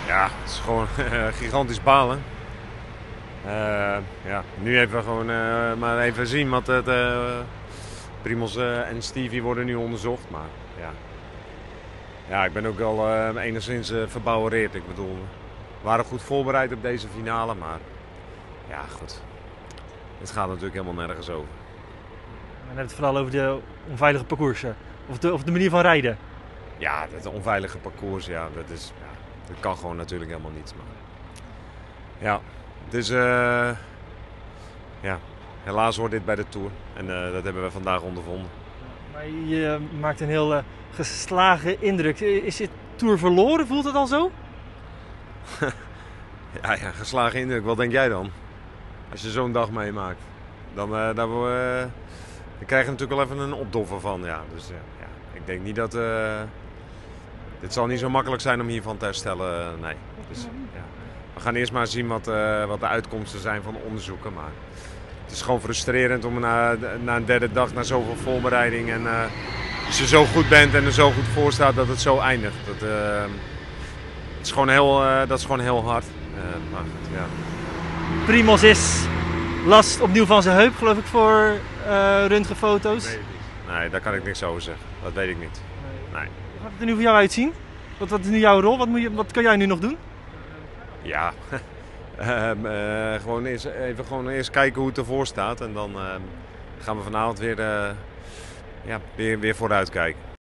Ja, het is gewoon gigantisch balen. Ja, nu even gewoon maar even zien, want Primoz en Stevie worden nu onderzocht. Maar ja, ik ben ook wel enigszins verbouwereerd. Ik bedoel, we waren goed voorbereid op deze finale, maar ja, goed. Het gaat natuurlijk helemaal nergens over. We hebben het vooral over de onveilige parcoursen. Of de manier van rijden. Ja, het onveilige parcours, ja, dat kan gewoon natuurlijk helemaal niet. Maar ja, het is, ja, helaas hoort dit bij de Tour. En dat hebben we vandaag ondervonden. Maar je maakt een heel geslagen indruk. Is dit Tour verloren? Voelt het al zo? Ja, geslagen indruk. Wat denk jij dan? Als je zo'n dag meemaakt. Dan krijg je natuurlijk wel even een opdoffer van. Ja. Dus ja, ik denk niet dat... dit zal niet zo makkelijk zijn om hiervan te herstellen. Nee. Dus, ja. We gaan eerst maar zien wat de uitkomsten zijn van de onderzoeken. Maar het is gewoon frustrerend om na een derde dag, na zoveel voorbereiding... en als je zo goed bent en er zo goed voor staat, dat het zo eindigt. Dat is gewoon heel hard. Maar goed, ja. Primoz is last opnieuw van zijn heup, geloof ik, voor röntgenfoto's. Nee, daar kan ik niks over zeggen. Dat weet ik niet. Nee. Hoe gaat het er nu voor jou uitzien? Wat is nu jouw rol? Wat kan jij nu nog doen? Ja, gewoon eerst kijken hoe het ervoor staat. En dan gaan we vanavond weer vooruit kijken.